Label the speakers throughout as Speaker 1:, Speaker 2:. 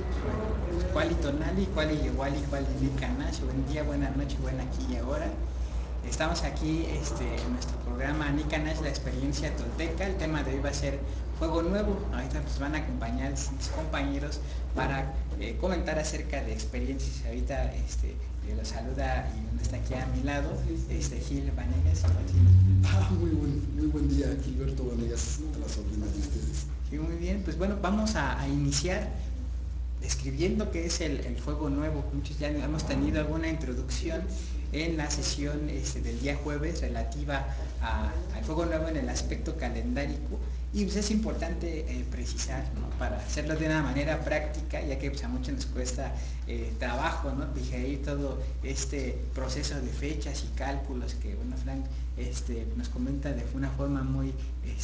Speaker 1: Cuali Tonali, Cuali Iguali, Cuali Nicanash, buen día, buena noche, buena aquí y ahora. Estamos aquí en nuestro programa Nicanash, la experiencia tolteca. El tema de hoy va a ser Fuego Nuevo. Ahorita nos van a acompañar mis compañeros para comentar acerca de experiencias. Ahorita los saluda y uno está aquí a mi lado, Gil Vanegas.
Speaker 2: Muy buen día, Gilberto Vanegas, a las órdenes de ustedes.
Speaker 1: Sí, muy bien, pues bueno, vamos a iniciar describiendo qué es el fuego nuevo. Muchos ya hemos tenido alguna introducción en la sesión del día jueves relativa al fuego nuevo en el aspecto calendárico, y pues es importante precisar, ¿no? Para hacerlo de una manera práctica, ya que pues, a muchos nos cuesta trabajo, ¿no? Digerir todo este proceso de fechas y cálculos que Frank nos comenta de una forma muy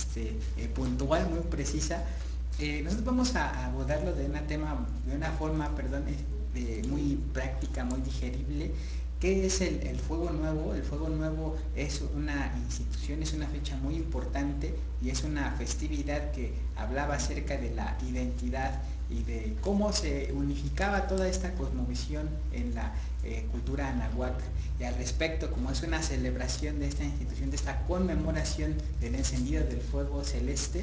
Speaker 1: puntual, muy precisa. Nosotros vamos a abordarlo de una forma, muy práctica, muy digerible. ¿Qué es el Fuego Nuevo? El Fuego Nuevo es una institución, es una fecha muy importante y es una festividad que hablaba acerca de la identidad y de cómo se unificaba toda esta cosmovisión en la cultura anáhuac. Y al respecto, como es una celebración de esta institución, de esta conmemoración del encendido del fuego celeste,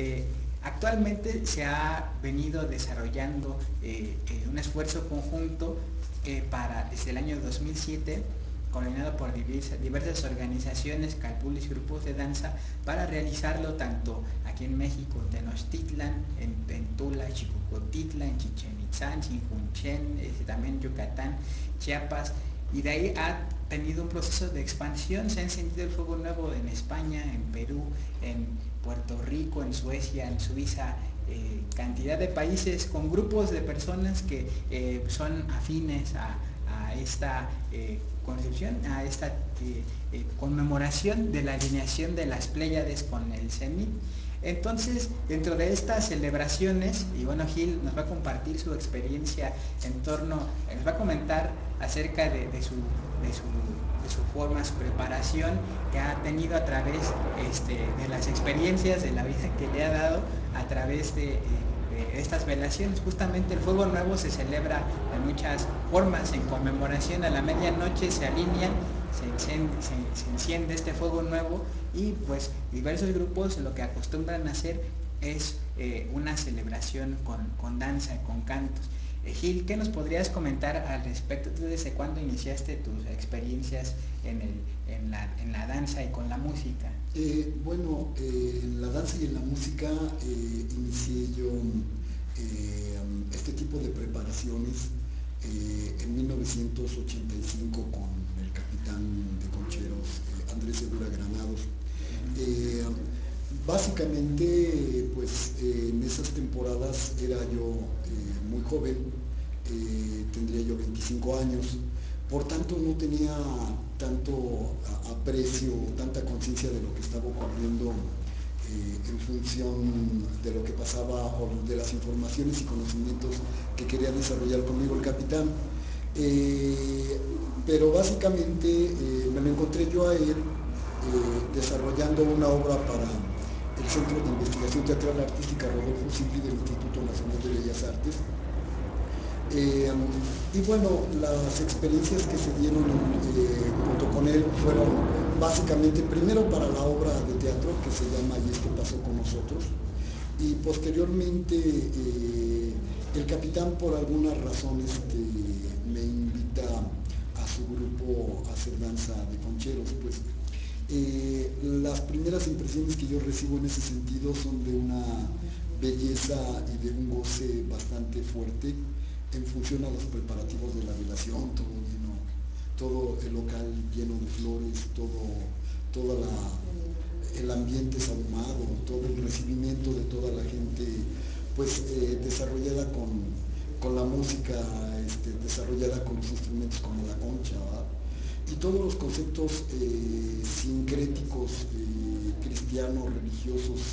Speaker 1: actualmente se ha venido desarrollando un esfuerzo conjunto desde el año 2007, coordinado por diversas organizaciones, calpules y grupos de danza, para realizarlo tanto aquí en México, en Tenochtitlan, en Tula, Chicocontitlan, en Chichen Itzá, en Chinchunchen, también Yucatán, Chiapas, y de ahí ha tenido un proceso de expansión. Se ha encendido el fuego nuevo en España, en Perú, en Puerto Rico, en Suecia, en Suiza, cantidad de países con grupos de personas que son afines a esta concepción, a esta conmemoración de la alineación de las Pléyades con el cenit. Entonces, dentro de estas celebraciones, y bueno, Gil nos va a compartir su experiencia en torno, nos va a comentar acerca de su forma, su preparación que ha tenido a través de las experiencias de la vida que le ha dado a través de estas velaciones. Justamente el Fuego Nuevo se celebra de muchas formas. En conmemoración a la medianoche se alinean, se enciende este fuego nuevo, y pues diversos grupos lo que acostumbran a hacer es una celebración con danza, con cantos. Gil, ¿qué nos podrías comentar al respecto? ¿Tú desde cuándo iniciaste tus experiencias en la danza y con la música?
Speaker 2: En la danza y en la música inicié yo este tipo de preparaciones en 1985 con el capitán de concheros Andrés Segura Granados. Eh, Básicamente, pues en esas temporadas era yo muy joven, tendría yo 25 años, por tanto no tenía tanto aprecio, tanta conciencia de lo que estaba ocurriendo en función de lo que pasaba o de las informaciones y conocimientos que quería desarrollar conmigo el capitán. Eh, pero básicamente me lo encontré yo a él desarrollando una obra para el Centro de Investigación Teatral Artística Rodolfo Sigli del Instituto Nacional de Bellas Artes. Eh, y bueno, las experiencias que se dieron junto con él fueron básicamente primero para la obra de teatro que se llama Y esto pasó con nosotros, y posteriormente el capitán por alguna razón me invita a su grupo a hacer danza de concheros. Pues las primeras impresiones que yo recibo en ese sentido son de una belleza y de un goce bastante fuerte en función a los preparativos de la velación, todo el local lleno de flores, todo el ambiente sahumado, todo el recibimiento de toda la gente, pues desarrollada con la música, desarrollada con los instrumentos como la concha, ¿verdad? Y todos los conceptos sincréticos, cristianos, religiosos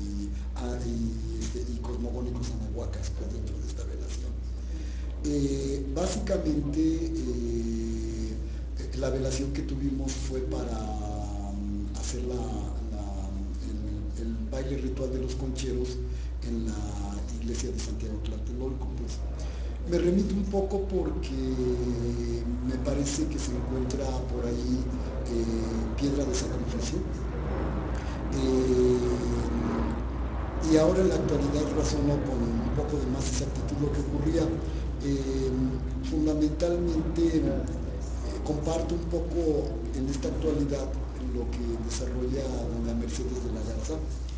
Speaker 2: y cosmogónicos anahuacas, pues, dentro de esta velación. Básicamente, la velación que tuvimos fue para hacer baile ritual de los concheros en la iglesia de Santiago Tlatelolco. Pues me remito un poco porque me parece que se encuentra por ahí piedra de sacrificio. Y ahora en la actualidad razono con un poco de más exactitud lo que ocurría. Fundamentalmente comparto un poco en esta actualidad lo que desarrolla doña Mercedes de la Garza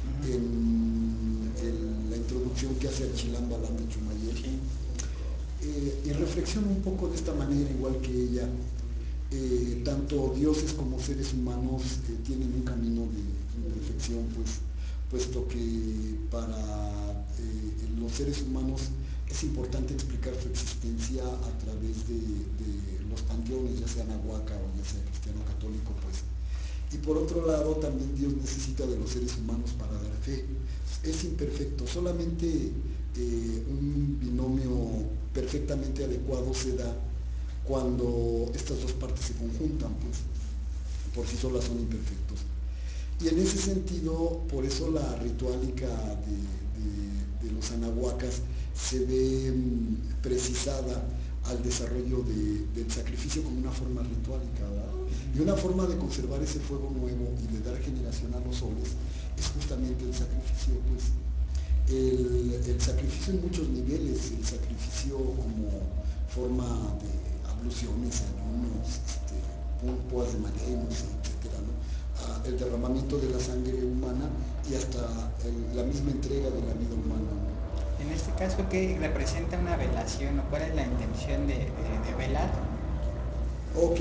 Speaker 2: en la introducción que hace a Chilán Balán de Chumayel.
Speaker 1: Sí.
Speaker 2: Y reflexiono un poco de esta manera, igual que ella. Tanto dioses como seres humanos tienen un camino de imperfección, pues, puesto que para los seres humanos es importante explicar su existencia a través de los panteones, ya sea nahuaca o ya sea cristiano católico, pues. Y por otro lado, también Dios necesita de los seres humanos para dar fe. Es imperfecto, solamente un binomio perfectamente adecuado se da cuando estas dos partes se conjuntan, pues por sí solas son imperfectos. Y en ese sentido, por eso la rituálica de los anahuacas se ve precisada al desarrollo del sacrificio como una forma rituálica, ¿verdad? Y una forma de conservar ese fuego nuevo y de dar generación a los soles es justamente el sacrificio, pues. El sacrificio en muchos niveles, el sacrificio como forma de abluciones, ayunos, púas de marenos, etc., ¿no? El derramamiento de la sangre humana y hasta la misma entrega de la vida humana, ¿no?
Speaker 1: En este caso, ¿qué representa una velación o cuál es la intención de velar?
Speaker 2: Ok,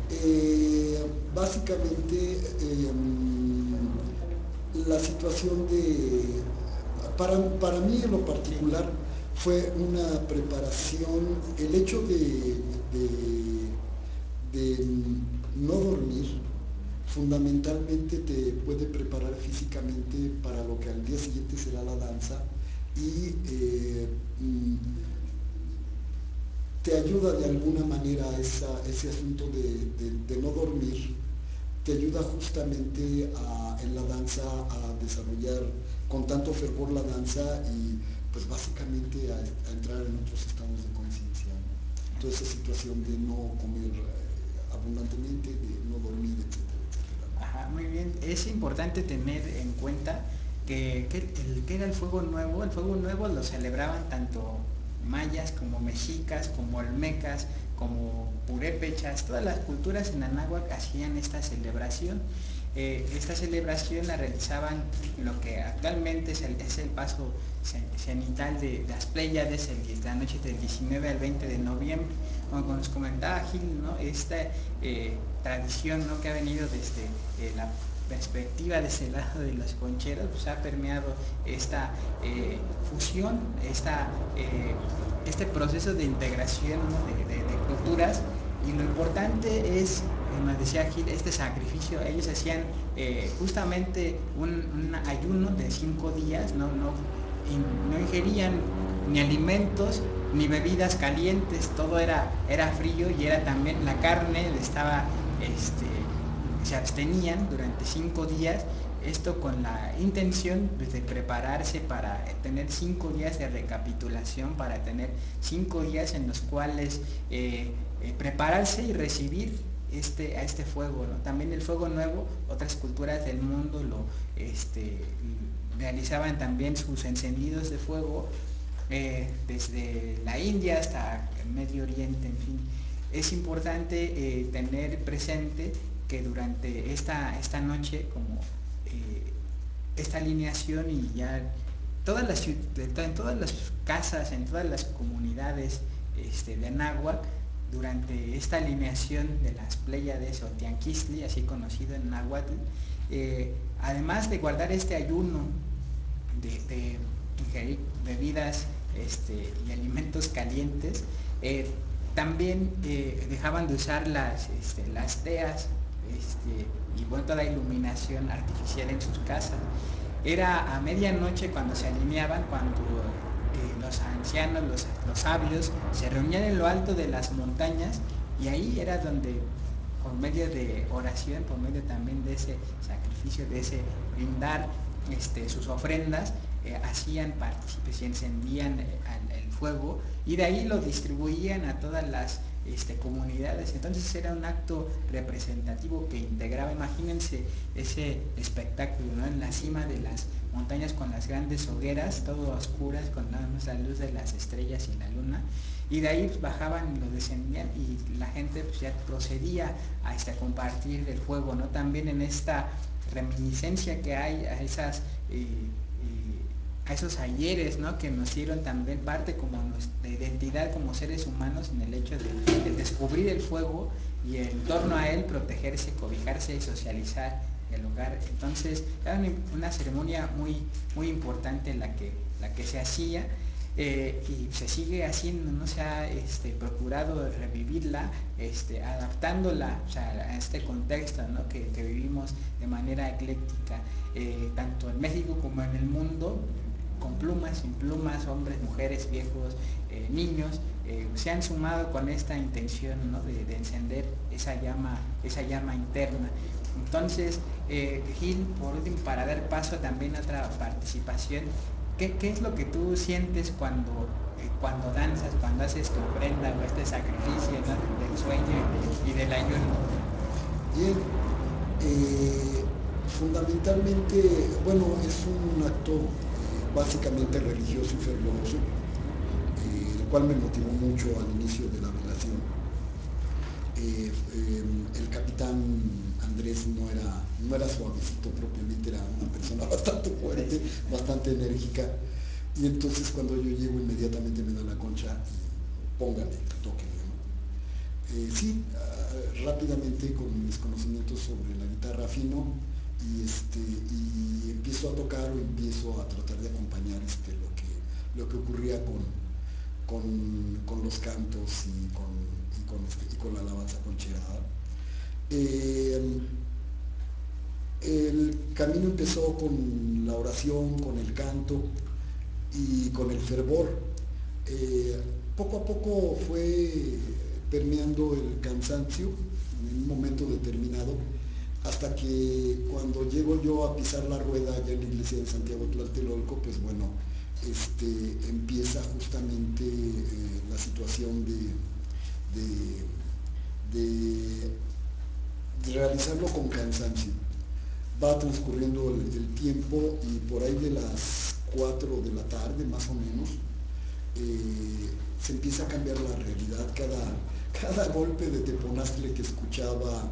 Speaker 2: básicamente la situación para mí en lo particular fue una preparación, el hecho de no dormir fundamentalmente te puede preparar físicamente para lo que al día siguiente será la danza y te ayuda de alguna manera ese asunto de no dormir, te ayuda justamente en la danza a desarrollar con tanto fervor la danza y pues básicamente a entrar en otros estados de conciencia, ¿no? Toda esa situación de no comer abundantemente, de no dormir, etcétera, etcétera, ¿no?
Speaker 1: Ajá, muy bien. Es importante tener en cuenta que era el fuego nuevo lo celebraban tanto mayas como mexicas, como olmecas, como purépechas, todas las culturas en Anáhuac hacían esta celebración. Esta celebración la realizaban lo que actualmente es el paso cenital de las Pléyades, la noche del 19 al 20 de noviembre. Como nos comentaba Gil, ¿no? Esta tradición, ¿no?, que ha venido desde la perspectiva de ese lado de los concheros, pues ha permeado esta fusión, este proceso de integración, ¿no?, de culturas. Y lo importante es, nos decía Gil, este sacrificio. Ellos hacían justamente un ayuno de 5 días, no ingerían ni alimentos ni bebidas calientes, todo era frío, y era también la carne se abstenían durante 5 días, esto con la intención, pues, de prepararse para tener 5 días de recapitulación, para tener 5 días en los cuales prepararse y recibir a este fuego, ¿no? También el fuego nuevo, otras culturas del mundo realizaban también sus encendidos de fuego, desde la India hasta el Medio Oriente, en fin. Es importante tener presente que durante esta noche, como esta alineación, y ya en todas las casas, en todas las comunidades de Anáhuac, durante esta alineación de las Pléyades o Tianquistli, así conocido en náhuatl, además de guardar este ayuno, de ingerir bebidas y alimentos calientes, también dejaban de usar las teas, y bueno, toda la iluminación artificial en sus casas. Era a medianoche cuando se alineaban, cuando los ancianos, los sabios, se reunían en lo alto de las montañas, y ahí era donde, por medio de oración, por medio también de ese sacrificio, de ese brindar sus ofrendas, hacían partícipes y encendían el fuego, y de ahí lo distribuían a todas las comunidades. Entonces era un acto representativo que integraba, imagínense ese espectáculo, ¿no? En la cima de las montañas con las grandes hogueras, todo a oscuras, con nada más la luz de las estrellas y la luna, y de ahí pues, bajaban y lo descendían, y la gente pues, ya procedía a compartir el fuego, ¿no? También en esta reminiscencia que hay a esas a esos ayeres, ¿no? Que nos dieron también parte como nuestra identidad como seres humanos, en el hecho de descubrir el fuego y en torno a él protegerse, cobijarse y socializar el hogar. Entonces era una ceremonia muy importante la que se hacía, y se sigue haciendo, ¿no? Se ha procurado revivirla, adaptándola, o sea, a este contexto, ¿no? que vivimos de manera ecléctica, tanto en México como en el mundo, con plumas, sin plumas, hombres, mujeres, viejos, niños, se han sumado con esta intención, ¿no? de encender esa llama interna. Entonces, Gil, por último, para dar paso también a otra participación, ¿qué es lo que tú sientes cuando danzas, cuando haces tu ofrenda o este sacrificio, ¿no? del sueño y del ayuno?
Speaker 2: Bien, fundamentalmente, bueno, es un acto básicamente religioso y fervoroso, el cual me motivó mucho al inicio de la relación. El capitán Andrés no era suavecito propiamente, era una persona bastante fuerte, bastante enérgica, y entonces cuando yo llego inmediatamente me da la concha y póngale, tóquele, ¿no? Sí, rápidamente con mis conocimientos sobre la guitarra afino y empiezo a tocar o empiezo a tratar de acompañar lo que ocurría con los cantos y con la alabanza concherada. El camino empezó con la oración, con el canto y con el fervor. Eh, Poco a poco fue permeando el cansancio en un momento determinado, hasta que cuando llego yo a pisar la rueda allá en la iglesia de Santiago Tlatelolco, pues bueno, empieza justamente la situación de realizarlo con cansancio. Va transcurriendo el tiempo y por ahí de las 4 de la tarde más o menos, se empieza a cambiar la realidad. Cada golpe de teponaztle que escuchaba,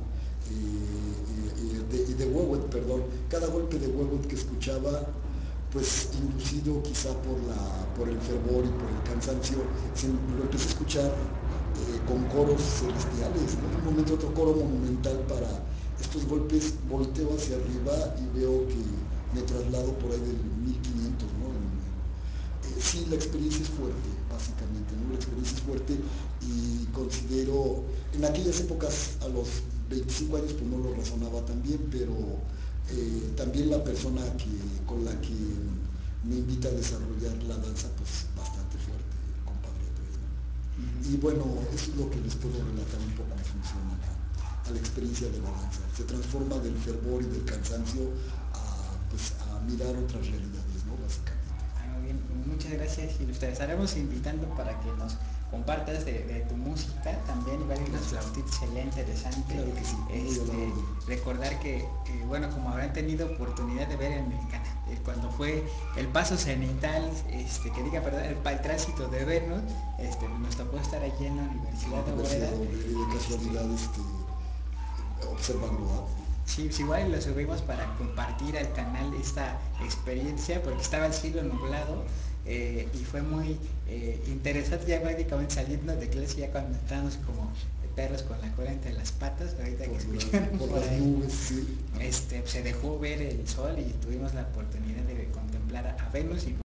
Speaker 2: de huehuet, perdón, cada golpe de huehuet que escuchaba, pues inducido quizá por el fervor y por el cansancio, lo empecé a escuchar con coros celestiales, ¿no? De un momento a otro coro monumental para estos golpes, volteo hacia arriba y veo que me traslado por ahí del 1500, ¿no? Sí, la experiencia es fuerte, básicamente, ¿no? La experiencia es fuerte y considero, en aquellas épocas, a los 25 años, pues no lo razonaba tan bien, pero también la persona con la que me invita a desarrollar la danza, pues bastante fuerte, el compadre Andrés, ¿no? Y bueno, eso es lo que les puedo relatar un poco en función a la experiencia de la danza. Se transforma del fervor y del cansancio a mirar otras realidades, ¿no? Básicamente.
Speaker 1: Muy bien, muchas gracias, y te estaremos invitando para que nos compartas de tu música también, igual y los flautitos sería interesante.
Speaker 2: Claro que sí,
Speaker 1: Recordar que, bueno, como habrán tenido oportunidad de ver en el canal, cuando fue el paso cenital, que diga, perdón, el tránsito de Venus, nos tocó estar allí en la Universidad de Obrera.
Speaker 2: Y de casualidad observando, ¿no?
Speaker 1: Sí, pues igual lo subimos para compartir al canal esta experiencia, porque estaba el cielo nublado, y fue muy interesante, ya prácticamente saliendo de clase, ya cuando estábamos como perros con la cola entre las patas, ahorita que escucharon
Speaker 2: por
Speaker 1: por
Speaker 2: las
Speaker 1: ahí,
Speaker 2: nubes, sí.
Speaker 1: se dejó ver el sol y tuvimos la oportunidad de contemplar a Venus. Y